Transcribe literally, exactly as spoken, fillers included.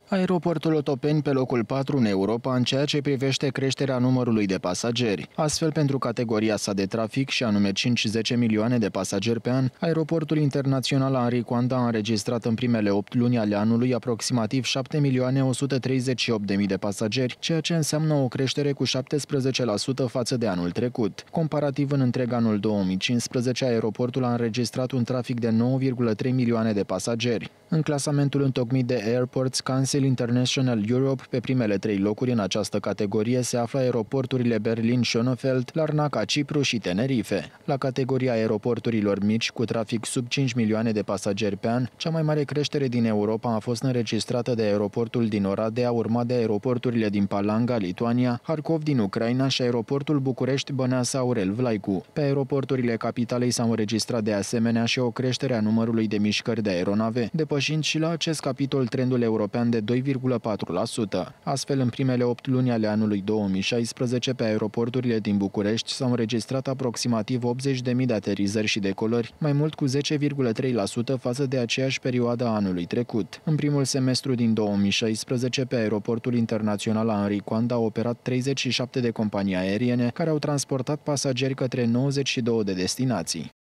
Aeroportul Otopeni pe locul patru în Europa în ceea ce privește creșterea numărului de pasageri. Astfel, pentru categoria sa de trafic, și anume cinci-zece milioane de pasageri pe an, aeroportul internațional Henri Coandă a înregistrat în primele opt luni ale anului aproximativ șapte milioane o sută treizeci și opt de mii de pasageri, ceea ce înseamnă o creștere cu șaptesprezece la sută față de anul trecut. Comparativ, în întreg anul două mii cincisprezece, aeroportul a înregistrat un trafic de nouă virgulă trei milioane de pasageri. În clasamentul întocmit de Airports Council International Europe, pe primele trei locuri în această categorie se află aeroporturile Berlin-Schönefeld, Larnaca, Cipru și Tenerife. La categoria aeroporturilor mici, cu trafic sub cinci milioane de pasageri pe an, cea mai mare creștere din Europa a fost înregistrată de aeroportul din Oradea, urmat de aeroporturile din Palanga, Lituania, Harkov din Ucraina și aeroportul București-Băneasa-Aurel-Vlaicu. Pe aeroporturile capitalei s-au înregistrat de asemenea și o creștere a numărului de mișcări de aeronave, depășind și la acest capitol trendul european de doi virgulă patru la sută. Astfel, în primele opt luni ale anului două mii șaisprezece, pe aeroporturile din București s-au înregistrat aproximativ optzeci de mii de aterizări și decolări, mai mult cu zece virgulă trei la sută față de aceeași perioadă a anului trecut. În primul semestru din două mii șaisprezece, pe aeroportul internațional Henri Coandă au operat treizeci și șapte de companii aeriene care au transportat pasageri către nouăzeci și două de destinații.